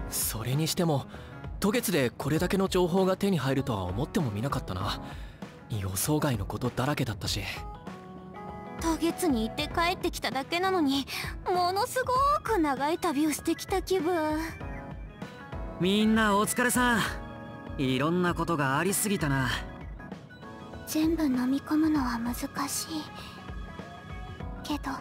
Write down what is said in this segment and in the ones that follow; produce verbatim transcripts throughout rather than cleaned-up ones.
それにしても渡月でこれだけの情報が手に入るとは思ってもみなかったな。予想外のことだらけだったし。 渡月に行って帰ってきただけなのに、ものすごく長い旅をしてきた気分。 みんなお疲れさん。いろんなことがありすぎたな。 全部飲み込むのは難しいけど、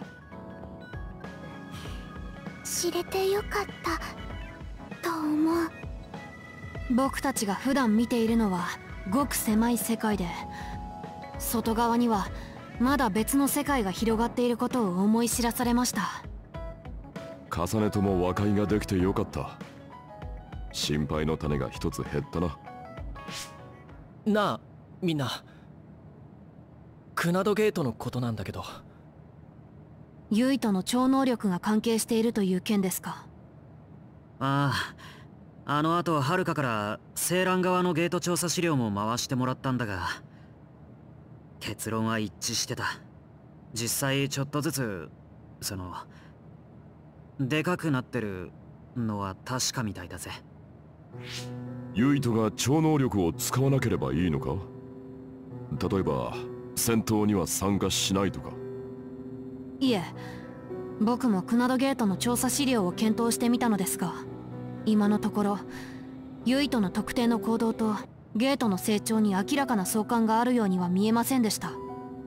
知れてよかったと思う。 僕たちが普段見ているのはごく狭い世界で、外側にはまだ別の世界が広がっていることを思い知らされました。 重ねとも和解ができてよかった。心配の種が一つ減ったな。 なあみんな、クナドゲートのことなんだけど。 ユイとの超能力が関係しているという件ですか？ ああ、あの後はるかから青蘭側のゲート調査資料も回してもらったんだが、結論は一致してた。実際ちょっとずつそのでかくなってるのは確かみたいだぜ。 ユイトが超能力を使わなければいいのか？例えば戦闘には参加しないとか。 いえ、僕もクナドゲートの調査資料を検討してみたのですが、今のところユイトの特定の行動とゲートの成長に明らかな相関があるようには見えませんでした。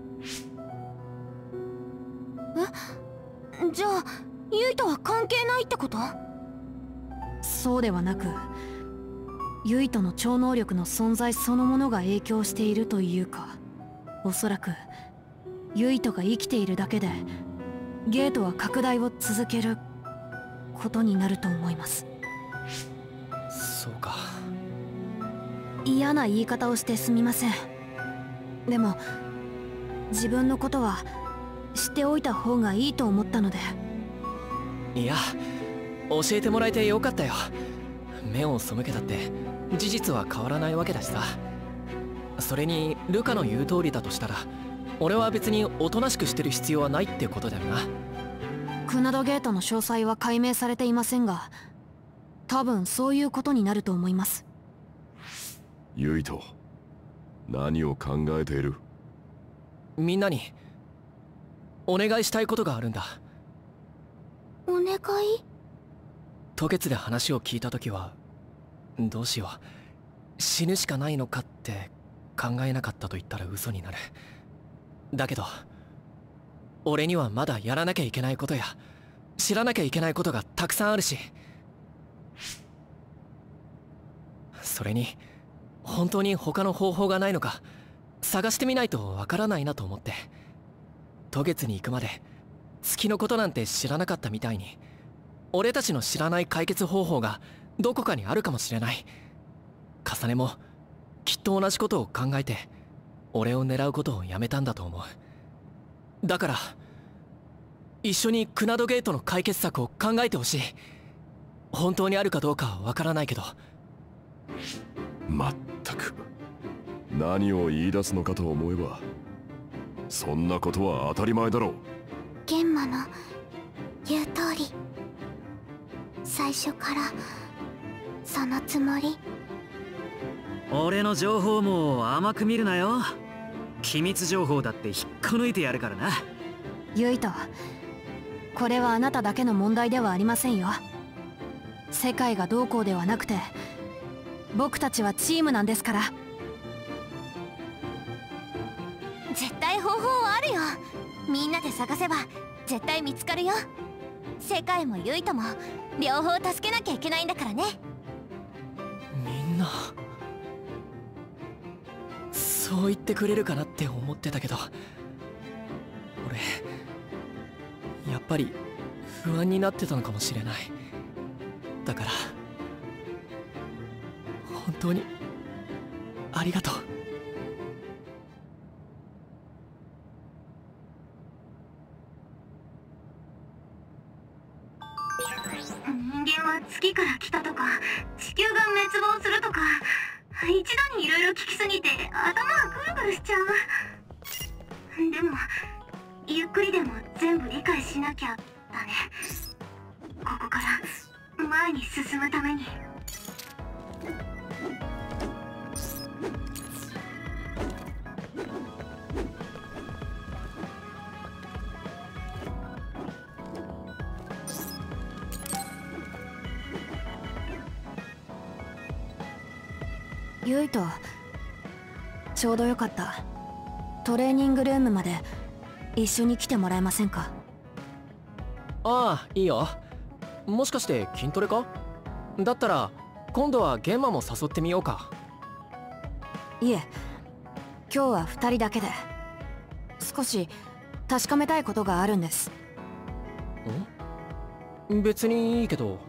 え、じゃあユイとは関係ないってこと？ そうではなく、ユイとの超能力の存在そのものが影響しているというか、おそらくユイとが生きているだけでゲートは拡大を続けることになると思います。 そうか。 嫌な言い方をしてすみません。でも自分のことは知っておいた方がいいと思ったので。 いや、教えてもらえてよかったよ。目を背けたって事実は変わらないわけだしさ。それにルカの言う通りだとしたら、俺は別におとなしくしてる必要はないってことだよな。 クナドゲートの詳細は解明されていませんが、多分そういうことになると思います。 ユイト、何を考えている？ みんなにお願いしたいことがあるんだ。 お願い？ 渡月で話を聞いた時はどうしよう、死ぬしかないのかって考えなかったと言ったら嘘になる。だけど俺にはまだやらなきゃいけないことや知らなきゃいけないことがたくさんあるし、それに本当に他の方法がないのか探してみないとわからないなと思って。渡月に行くまで月のことなんて知らなかったみたいに、俺たちの知らない解決方法がどこかにあるかもしれない。重ねもきっと同じことを考えて俺を狙うことをやめたんだと思う。だから一緒にクナドゲートの解決策を考えてほしい。本当にあるかどうかはわからないけど。 まったく何を言い出すのかと思えば、そんなことは当たり前だろう。 玄馬の言う通り、最初からそのつもり。 俺の情報も甘く見るなよ。機密情報だって引っこ抜いてやるからな。 ユイト、これはあなただけの問題ではありませんよ。世界がどうこうではなくて、僕たちはチームなんですから。 絶対方法はあるよ。みんなで探せば絶対見つかるよ。世界もユイとも両方助けなきゃいけないんだからね。 みんなそう言ってくれるかなって思ってたけど、俺やっぱり不安になってたのかもしれない。だから本当にありがとう。 人間は月から来たとか地球が滅亡するとか、一度にいろいろ聞きすぎて頭がぐるぐるしちゃう。でもゆっくりでも全部理解しなきゃだね。ここから前に進むために。 ユイとちょうどよかった。トレーニングルームまで一緒に来てもらえませんか？ ああ、いいよ。もしかして筋トレか？だったら今度はゲンマも誘ってみようか。 いえ、今日はふたりだけで少し確かめたいことがあるんです。 ん？別にいいけど。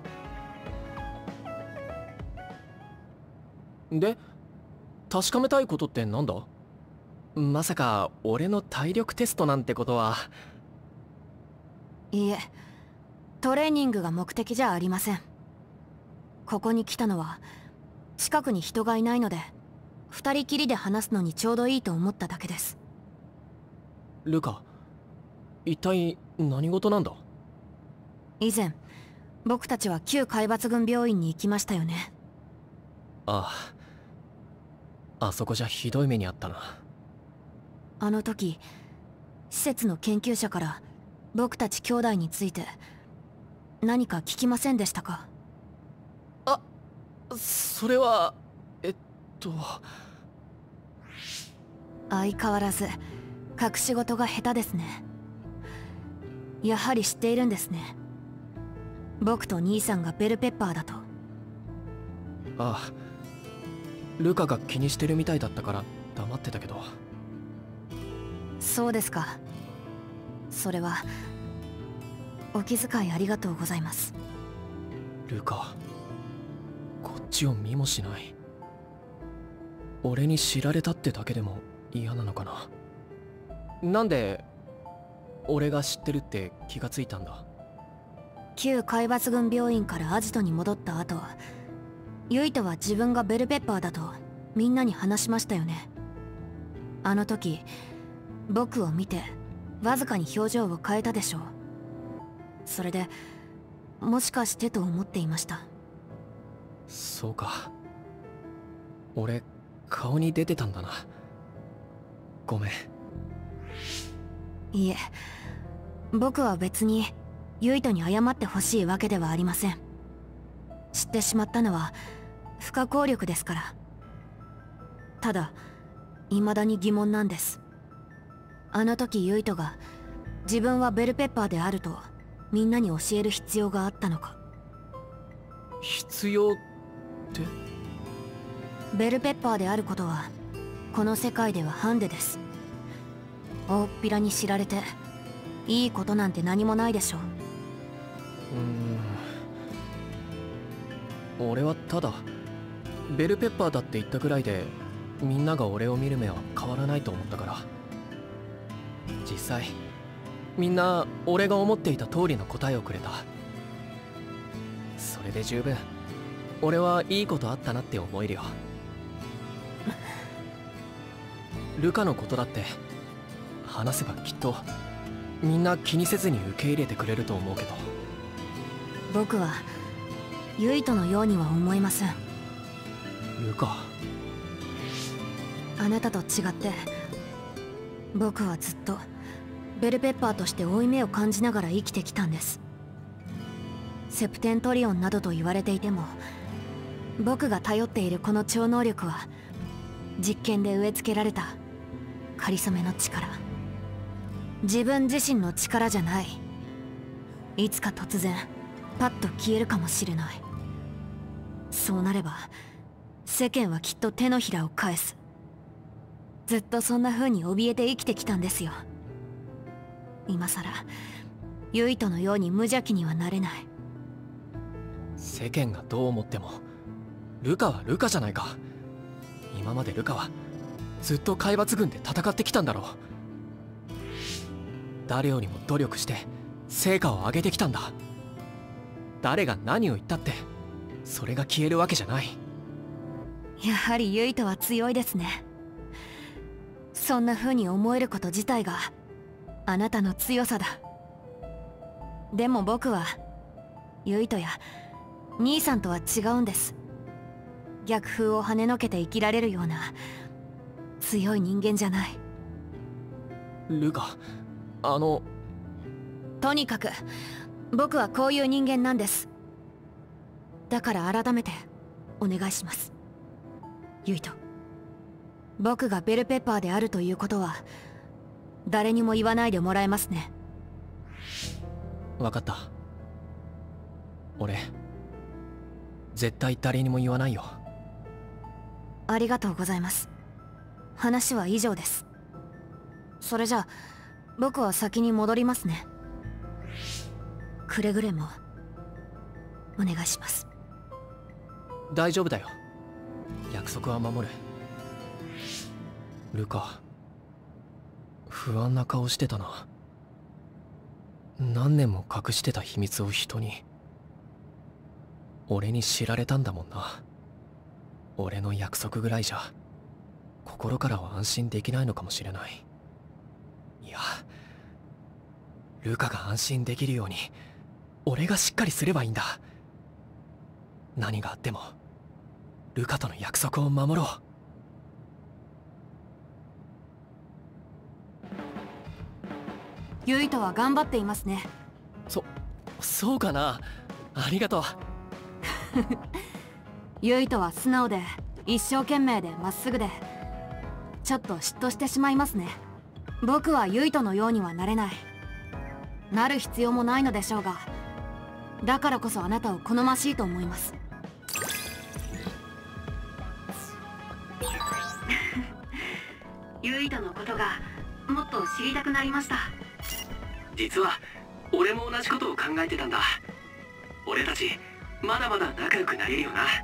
で、確かめたいことってなんだ？まさか俺の体力テストなんてことは。 いいえ、トレーニングが目的じゃありません。ここに来たのは近くに人がいないので二人きりで話すのにちょうどいいと思っただけです。 ルカ、一体何事なんだ？ 以前僕たちは旧海抜軍病院に行きましたよね。 ああ、あそこじゃひどい目にあったな。 あの時施設の研究者から僕たち兄弟について何か聞きませんでしたか？ あ、それはえっと相変わらず隠し事が下手ですね。やはり知っているんですね。僕と兄さんがベルペッパーだと。 ああ、ルカが気にしてるみたいだったから黙ってたけど。 そうですか。それはお気遣いありがとうございます。 ルカ、こっちを見もしない。俺に知られたってだけでも嫌なのかな。なんで俺が知ってるって気がついたんだ？ 旧海抜軍病院からアジトに戻った後、ユイトは自分がベルペッパーだとみんなに話しましたよね。あの時僕を見てわずかに表情を変えたでしょう。それでもしかしてと思っていました。 そうか、俺顔に出てたんだな。ごめん。 いえ、僕は別にユイトに謝ってほしいわけではありません。知ってしまったのは不可抗力ですから。ただ未だに疑問なんです。あの時ユイトが自分はベルペッパーであるとみんなに教える必要があったのか。 必要って？ ベルペッパーであることはこの世界ではハンデです。大っぴらに知られていいことなんて何もないでしょう。 うーん、俺はただベルペッパーだって言ったぐらいでみんなが俺を見る目は変わらないと思ったから。実際みんな俺が思っていた通りの答えをくれた。それで十分俺はいいことあったなって思えるよ。ルカのことだって話せばきっとみんな気にせずに受け入れてくれると思うけど。 僕はユイトのようには思えません。 ルカ、 あなたと違って僕はずっとベルペッパーとして負い目を感じながら生きてきたんです。セプテントリオンなどと言われていても僕が頼っているこの超能力は実験で植え付けられた仮初めの力、自分自身の力じゃない。いつか突然パッと消えるかもしれない。そうなれば世間はきっと手のひらを返す。ずっとそんな風に怯えて生きてきたんですよ。今さらユイトのように無邪気にはなれない。 世間がどう思ってもルカはルカじゃないか。今までルカはずっと海抜軍で戦ってきたんだろう。誰よりも努力して成果を上げてきたんだ。誰が何を言ったってそれが消えるわけじゃない。 やはりユイトは強いですね。そんな風に思えること自体があなたの強さだ。でも僕はユイトや兄さんとは違うんです。逆風を跳ねのけて生きられるような強い人間じゃない。 ルカ、あのとにかく僕はこういう人間なんです。だから改めてお願いします、ユイト。僕がベルペッパーであるということは誰にも言わないでもらえますね。 分かった。俺絶対誰にも言わないよ。 ありがとうございます。話は以上です。それじゃあ僕は先に戻りますね。くれぐれもお願いします。 大丈夫だよ。約束は守る。ルカ、不安な顔してたな。何年も隠してた秘密を人に。俺に知られたんだもんな。俺の約束ぐらいじゃ心からは安心できないのかもしれない。いや、ルカが安心できるように俺がしっかりすればいいんだ。何があってもルカとの約束を守ろう。 ユイトは頑張っていますね。 そ、そうかな。ありがとう。 ユイトは素直で一生懸命でまっすぐで、ちょっと嫉妬してしまいますね。僕はユイトのようにはなれない。なる必要もないのでしょうが、だからこそあなたを好ましいと思います。 ユイトのことがもっと知りたくなりました。実は俺も同じことを考えてたんだ。俺たちまだまだ仲良くなれるよな。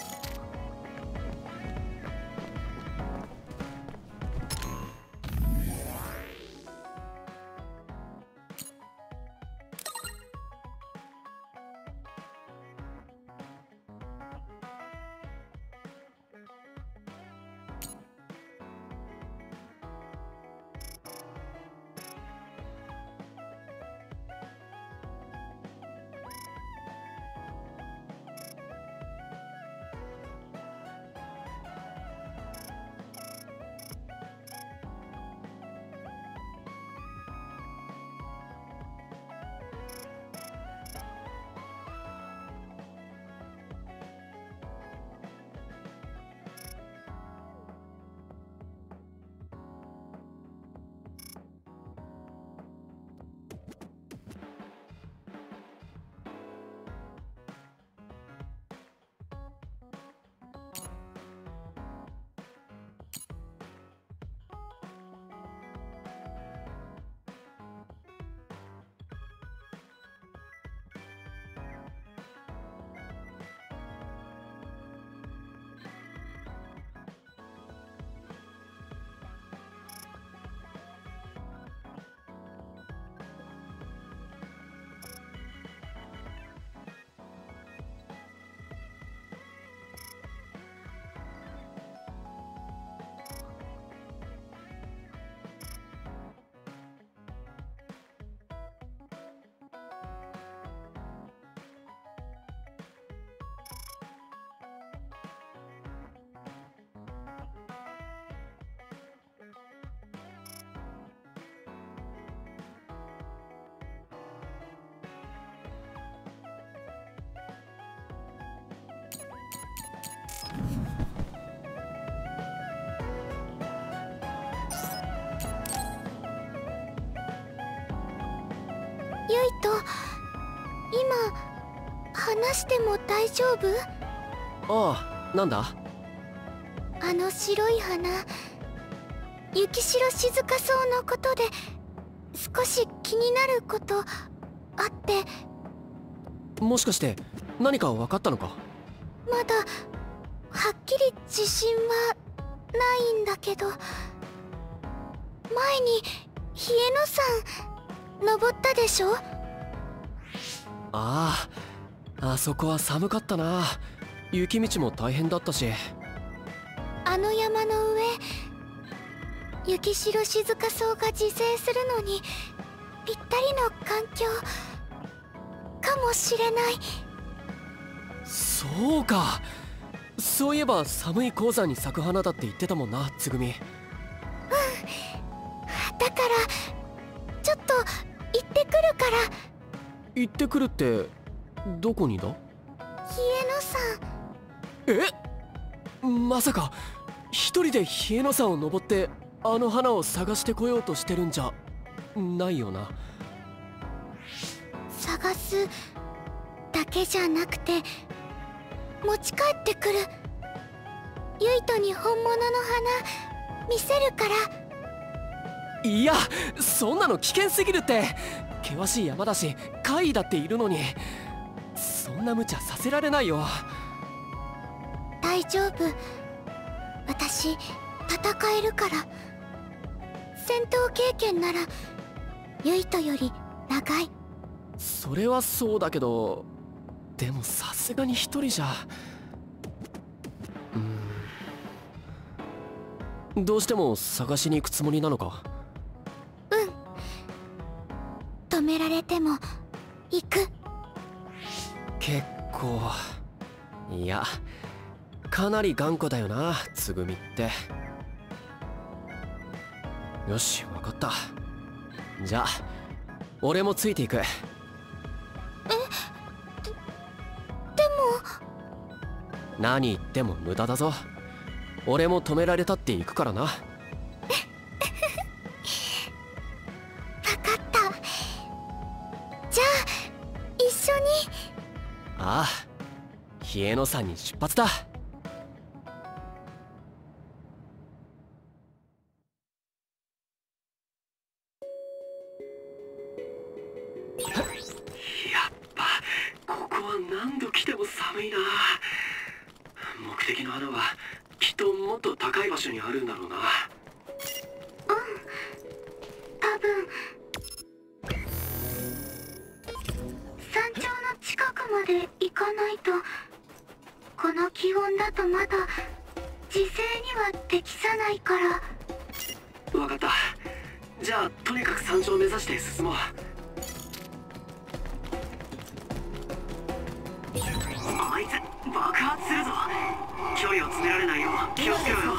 ユイト、今話しても大丈夫？ ああ、なんだ？ あの白い花、雪代静かそうのことで少し気になることあって。 もしかして何か分かったのか？ まだはっきり自信はないんだけど、前にヒエノ山登ったでしょ？ ああ、あそこは寒かったな。雪道も大変だったし。 あの山の上、雪代静か草が自生するのにぴったりの環境かもしれない。 そうか。そういえば寒い鉱山に咲く花だって言ってたもんな、つぐみ。うん。 だからちょっと行ってくるから。 行ってくるってどこにだ？ ヒエノ山。 え？まさか一人でヒエノ山を登ってあの花を探してこようとしてるんじゃないよな？ 探すだけじゃなくて持ち帰ってくる。ユイトに本物の花見せるから。 いや、そんなの危険すぎるって。険しい山だし怪異だっているのに、そんな無茶させられないよ。 大丈夫、私戦えるから。戦闘経験ならユイトより長い。 それはそうだけど、でもさすがに一人じゃ。うん、どうしても探しに行くつもりなのか？ うん、止められても行く。 結構、いやかなり頑固だよな、つぐみって。よし、わかった。じゃあ俺もついていく。え、 で、でも。 何言っても無駄だぞ。俺も止められたって行くからな。 分かった。じゃあ一緒に。 ああ、ヒエノ山に出発だ。 何度来ても寒いな。目的の穴はきっともっと高い場所にあるんだろうな。うん、 多分山頂の近くまで行かないと。この気温だとまだ自生には適さないから。 分かった。じゃあとにかく山頂を目指して進もう。あいつ爆発するぞ。距離を詰められないよう気をつけろよ。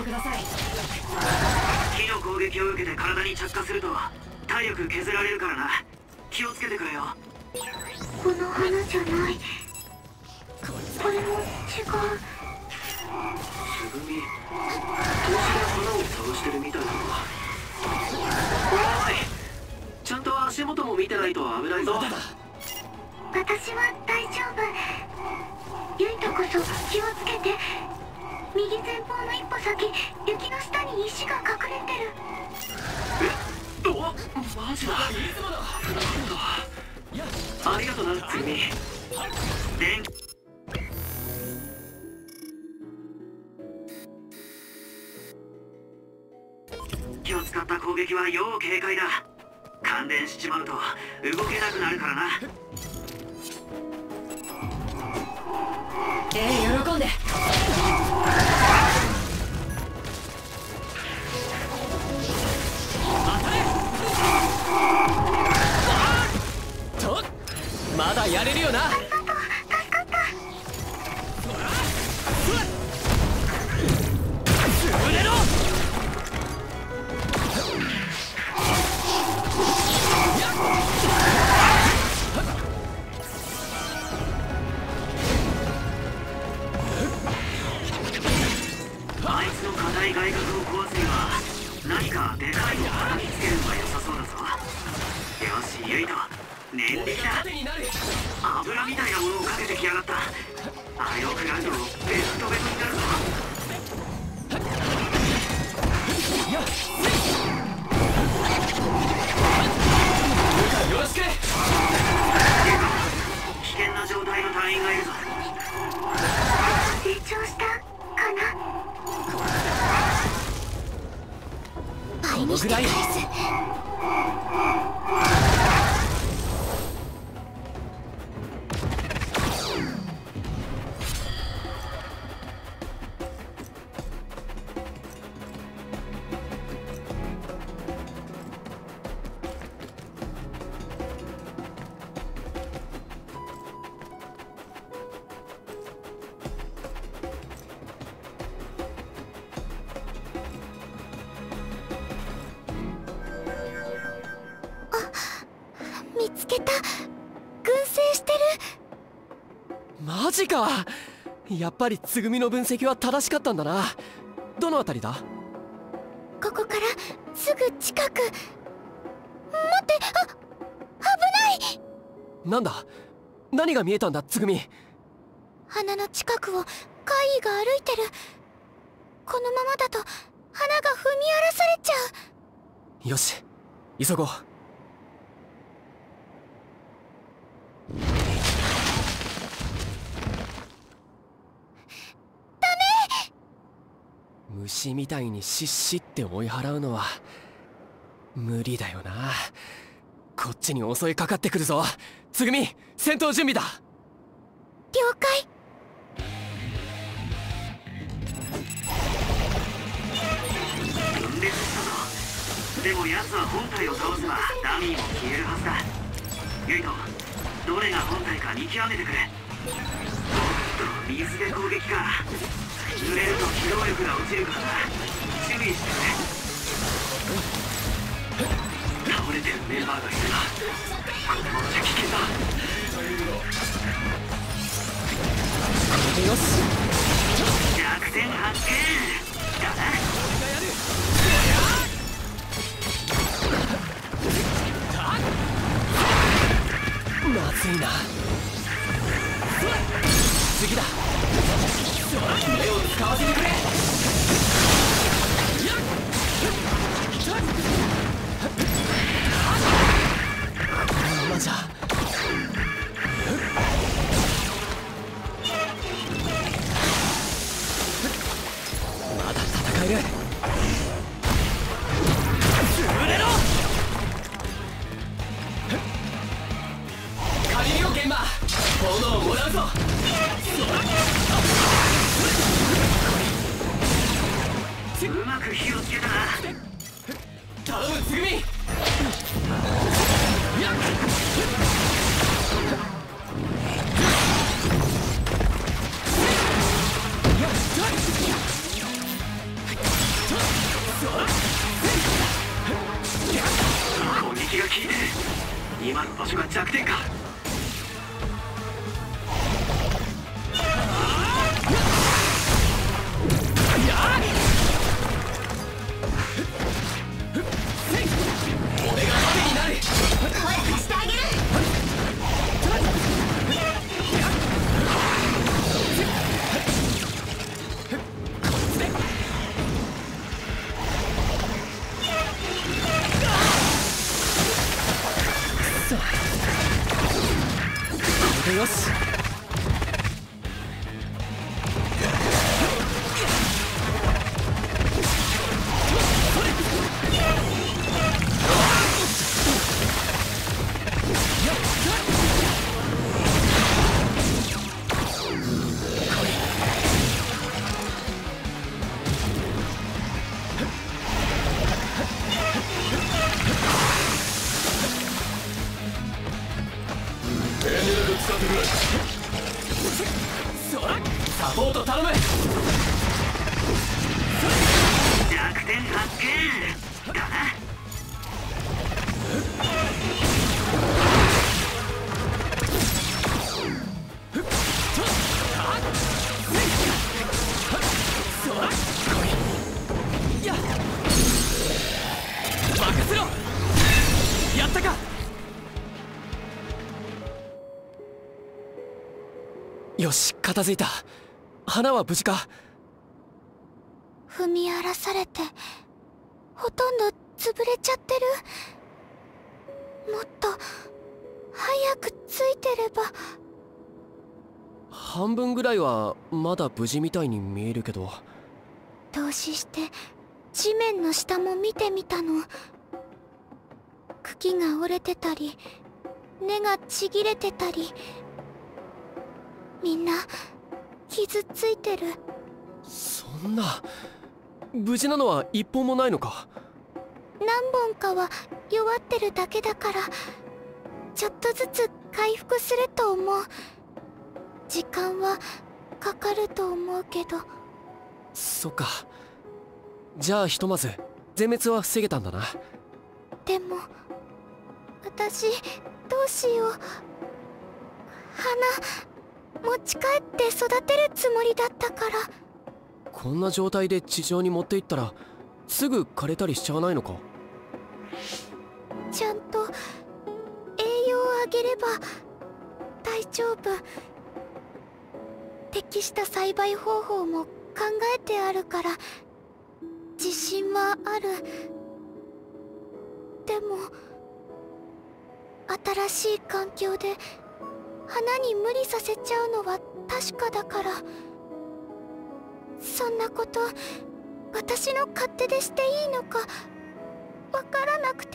火の攻撃を受けて体に着火すると体力削られるからな。気をつけてくれよ。 この花じゃない。これも違う。 つぐみ、投資で花を探してるみたいだな。おい、ちゃんと足元も見てないと危ないぞ。 私は大丈夫。ユイトこそ気をつけて。右前方の一歩先、雪の下に石が隠れてる。 え、お、マジだ。ありがとな、つぐみ。電気を使った攻撃は要警戒だ。感電しちまうと動けなくなるからな。 ええ、喜んで。 と、まだやれるよな。潰れろ。 あいつの硬い外角を壊すには何かでかいのを貼り付けるのが良さそうだぞ。よし、ユイト、念力だ。油みたいなものをかけてきやがった。あれを食らうとベトベトになるぞ。 よろしく。 危険な状態の隊員がいるぞ。 成長したかな。 倍にして返す。 た。群生してる。 マジか。やっぱりつぐみの分析は正しかったんだな。どのあたりだ？ ここからすぐ近く。待って、あ、危ない。 なんだ、何が見えたんだつぐみ。 花の近くを怪異が歩いてる。このままだと花が踏み荒らされちゃう。 よし、急ごう。 ダメ。 虫みたいにシッシって追い払うのは無理だよな。こっちに襲いかかってくるぞ。つぐみ、戦闘準備だ。 了解。 分裂したぞ。でも奴は本体を倒せばダミーも消えるはずだ。ユイト、どれが本体か見極めてくれ。おっと、水で攻撃か。濡れると機動力が落ちるからな。注意してくれ。倒れてるメンバーがいるな。このままじゃ危険だ。 よし、 弱点発見だな。 まずいな。次だ。目を使わせてくれ。このままじゃまだ戦える。潰れろ。カリリオ現場、炎をもらうぞ。 うまく火をつけたな。 頼むつぐみ。 攻撃が効いてる。今の場所が弱点か。 俺が盾になる。 声貸してあげる。 よし、サポート頼む。 弱点発見だな。 任せろ。やったか。よし、片付いた。花は無事か。 踏み荒らされてほとんど潰れちゃってる。もっと早くついてれば。 半分ぐらいはまだ無事みたいに見えるけど。 投資して地面の下も見てみたの。茎が折れてたり根がちぎれてたり、みんな傷ついてる。 そんな、無事なのは一本もないのか。 何本かは弱ってるだけだから、ちょっとずつ回復すると思う。時間はかかると思うけど。 そっか。じゃあひとまず全滅は防げたんだな。 でも私どうしよう。花持ち帰って育てるつもりだったから。 こんな状態で地上に持っていったらすぐ枯れたりしちゃわないのか？ ちゃんと栄養をあげれば大丈夫。適した栽培方法も考えてあるから自信はある。でも新しい環境で花に無理させちゃうのは確かだから。そんなこと私の勝手でしていいのかわからなくて。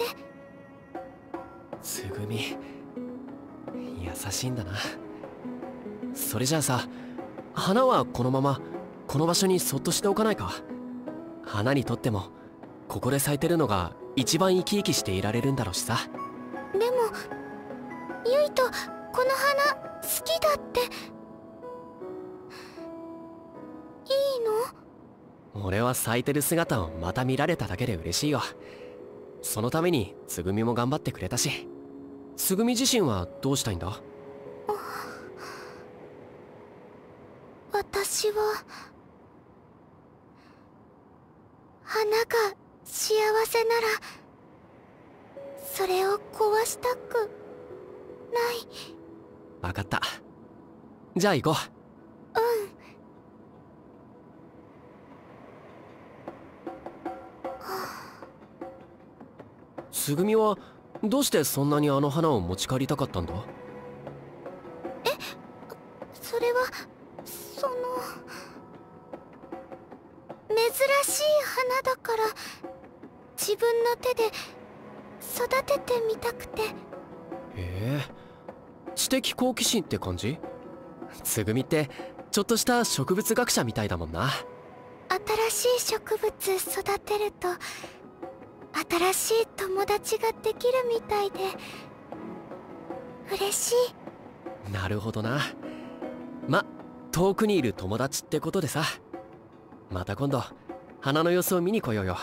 つぐみ優しいんだな。それじゃあさ、花はこのままこの場所にそっとしておかないか？花にとってもここで咲いてるのが一番生き生きしていられるんだろうしさ。 でもゆいとこの花好きだって。いいの？ 俺は咲いてる姿をまた見られただけで嬉しいよ。そのためにつぐみも頑張ってくれたし。つぐみ自身はどうしたいんだ？ 私は花が幸せならそれを壊したくない。 分かった。じゃあ行こう。つぐみはどうしてそんなにあの花を持ち帰りたかったんだ？ え、それはその珍しい花だから自分の手で育ててみたくて。 へえ、知的好奇心って感じ？つぐみってちょっとした植物学者みたいだもんな。 新しい植物育てると新しい友達ができるみたいで嬉しい。 なるほどな。ま、遠くにいる友達ってことでさ。また今度花の様子を見に来ようよ。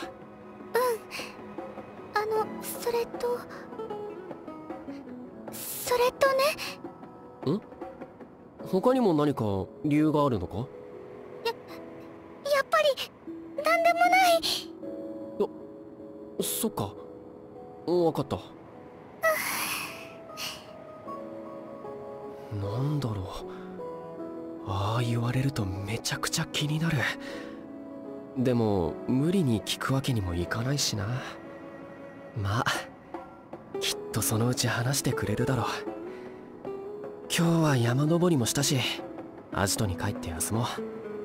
うん。あのそれとそれとね。 ん？他にも何か理由があるのか？や、 やっぱりなんでもない。 そっか、分かった。なんだろう、ああ言われるとめちゃくちゃ気になる。でも無理に聞くわけにもいかないしな。まあきっとそのうち話してくれるだろう。今日は山登りもしたしアジトに帰って休もう。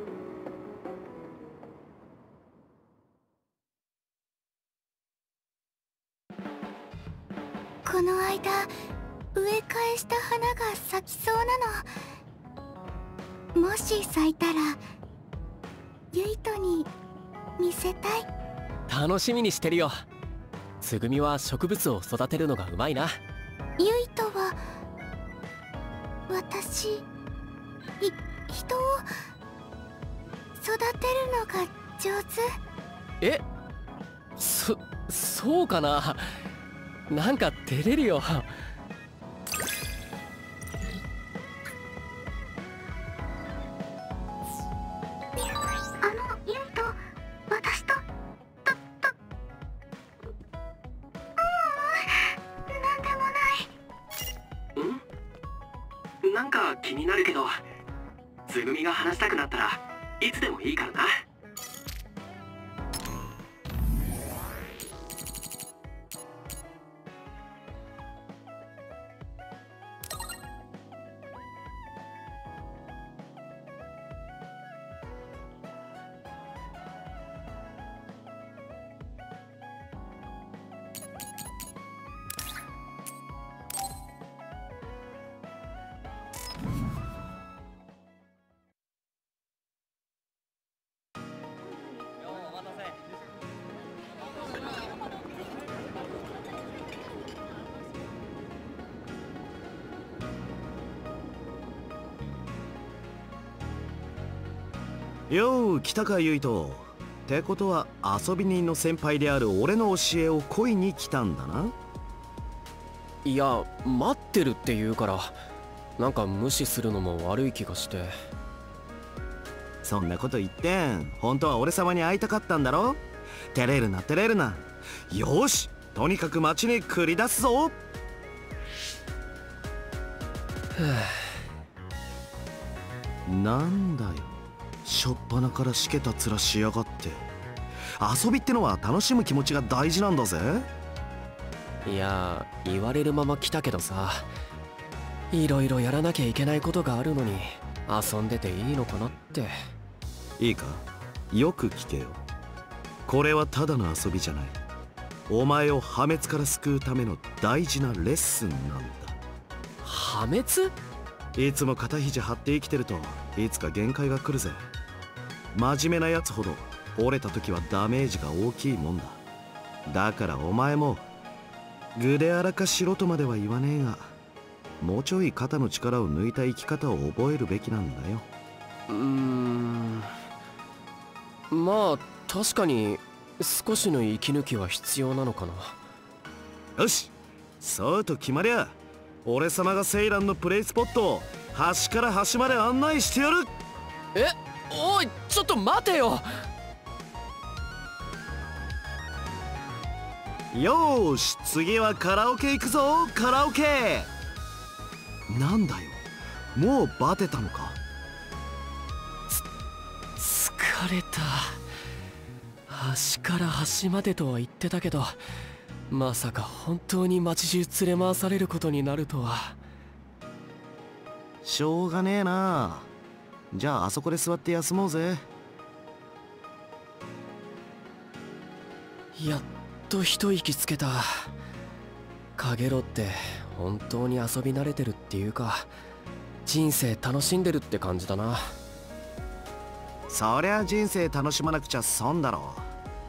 この間植え替えした花が咲きそうなの。もし咲いたらゆいとに見せたい。 楽しみにしてるよ。つぐみは植物を育てるのがうまいな。 ゆいとは私い人を育てるのが上手。 え、そそうかな。なんか照れるよ。 あのゆいと私とととうーん、なんでもない。 ん？なんか気になるけど、つぐみが話したくなったらいつでもいいからな。 よう来たかゆいと。ってことは遊び人の先輩である俺の教えを恋に来たんだな。 いや待ってるって言うからなんか無視するのも悪い気がして。 そんなこと言ってん、本当は俺様に会いたかったんだろ。照れるな照れるな。よし、とにかく街に繰り出すぞ。なんだよ、しょっぱなからしけた面しやがって。遊びってのは楽しむ気持ちが大事なんだぜ。 いや言われるまま来たけどさ、いろいろやらなきゃいけないことがあるのに遊んでていいのかなって。 いいか、よく聞けよ。これはただの遊びじゃない。お前を破滅から救うための大事なレッスンなんだ。 破滅？ いつも肩肘張って生きてるといつか限界が来るぜ。真面目なやつほど折れた時はダメージが大きいもんだ。だからお前もグレアラかしろとまでは言わねえが、もうちょい肩の力を抜いた生き方を覚えるべきなんだよ。 うーん、まあ確かに少しの息抜きは必要なのかな。 よし、そうと決まりゃ俺様がセイランのプレイスポットを端から端まで案内してやる。 え、おいちょっと待てよ。 よーし、次はカラオケ行くぞ。カラオケ。なんだよ、もうバテたのか。 つ疲れた。端から端までとは言ってたけど、まさか本当に街中連れ回されることになるとは。 しょうがねえな。じゃああそこで座って休もうぜ。 やっと一息つけた。カゲロって本当に遊び慣れてるっていうか、人生楽しんでるって感じだな。 そりゃ人生楽しまなくちゃ損だろ。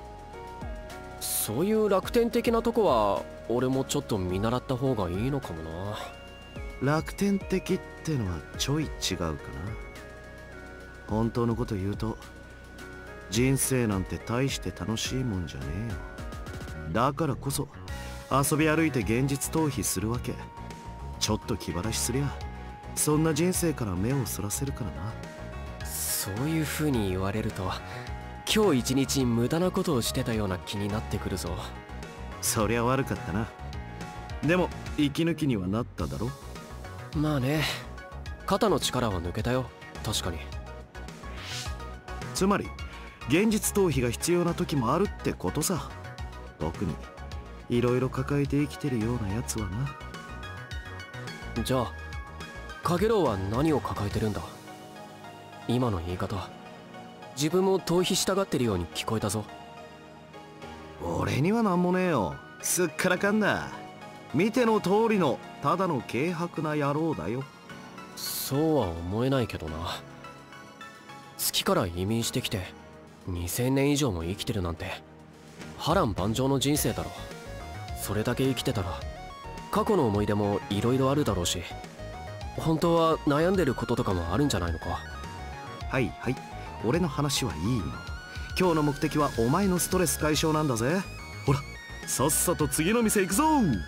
そういう楽天的なとこは俺もちょっと見習った方がいいのかもな。 楽天的ってのはちょい違うかな。本当のこと言うと人生なんて大して楽しいもんじゃねえよ。だからこそ遊び歩いて現実逃避するわけ。ちょっと気晴らしすりゃそんな人生から目をそらせるからな。 そういう風に言われると今日一日無駄なことをしてたような気になってくるぞ。 そりゃ悪かったな。でも息抜きにはなっただろ。 まあね、肩の力は抜けたよ。確かに。 つまり現実逃避が必要な時もあるってことさ。特にいろいろ抱えて生きてるようなやつはな。 じゃあカゲロウは何を抱えてるんだ。今の言い方、自分も逃避したがってるように聞こえたぞ。 俺にはなんもねえよ。すっからかんだ。見ての通りのただの軽薄な野郎だよ。 そうは思えないけどな。月から移民してきてにせんねん以上も生きてるなんて波乱万丈の人生だろ。それだけ生きてたら過去の思い出もいろいろあるだろうし、本当は悩んでることとかもあるんじゃないのか。 はいはい、俺の話はいいの。今日の目的はお前のストレス解消なんだぜ。ほらさっさと次の店行くぞ。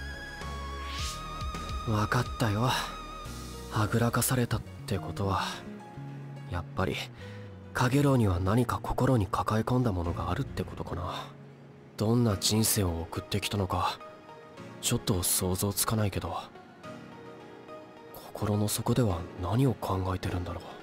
分かったよ。はぐらかされたってことはやっぱりカゲロウには何か心に抱え込んだものがあるってことかな。どんな人生を送ってきたのかちょっと想像つかないけど、心の底では何を考えてるんだろう。